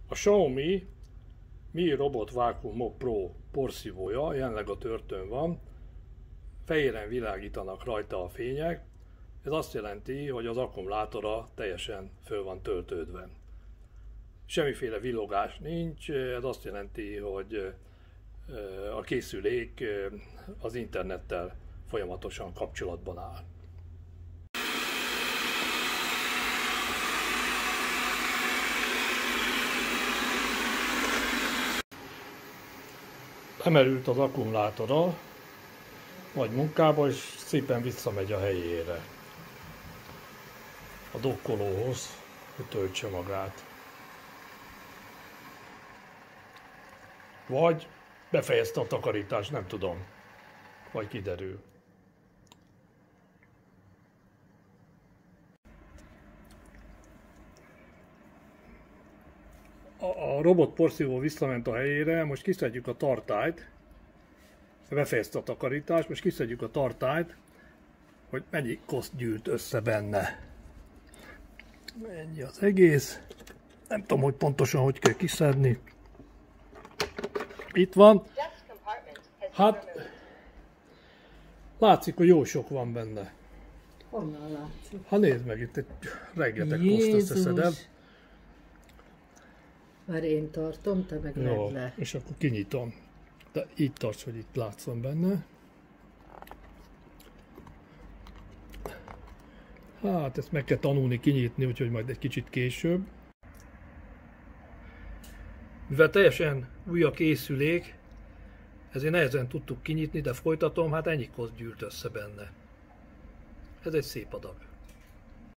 A Xiaomi Mi Robot Vacuum Mop Pro porszívója jelenleg a törtőn van, fehéren világítanak rajta a fények, ez azt jelenti, hogy az akkumulátora teljesen föl van töltődve. Semmiféle villogás nincs, ez azt jelenti, hogy a készülék az internettel folyamatosan kapcsolatban áll. Emerült az akkumulátora, nagy munkába, és szépen visszamegy a helyére, a dokkolóhoz, hogy töltse magát. Vagy befejezte a takarítást, nem tudom, majd kiderül. A robot porszívó visszament a helyére, most kiszedjük a tartályt, befejezte a takarítást, most kiszedjük a tartályt, hogy mennyi kosz gyűlt össze benne. Ennyi az egész, nem tudom, hogy pontosan hogy kell kiszedni. Itt van, hát látszik, hogy jó sok van benne. Honnan látszik? Ha nézd meg, itt egy rengeteg koszt összeszedem. Már én tartom, te meg Jó, le. és akkor kinyitom. De így tarts, hogy itt látszom benne. Hát ezt meg kell tanulni kinyitni, úgyhogy majd egy kicsit később. Mivel teljesen új a készülék, ezért nehezen tudtuk kinyitni, de folytatom, hát ennyi kosz gyűlt össze benne. Ez egy szép adag.